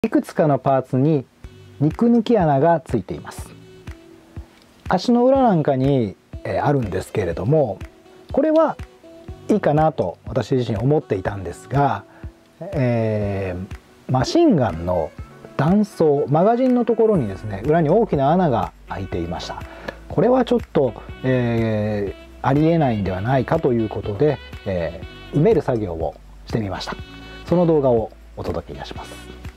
いくつかのパーツに肉抜き穴がついています。足の裏なんかにあるんですけれども、これはいいかなと私自身思っていたんですが、マシンガンの弾倉マガジンのところにですね、裏に大きな穴が開いていました。これはちょっと、ありえないんではないかということで、埋める作業をしてみました。その動画をお届けいたします。